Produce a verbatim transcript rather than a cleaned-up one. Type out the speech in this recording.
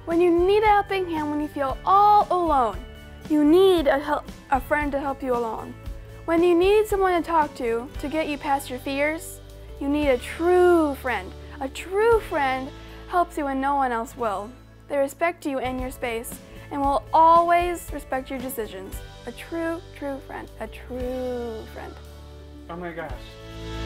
When you need a helping hand, when you feel all alone, you need a, help, a friend to help you along. When you need someone to talk to, to get you past your fears, you need a true friend. A true friend helps you when no one else will. They respect you and your space and will always respect your decisions. A true, true friend. A true friend. Oh my gosh.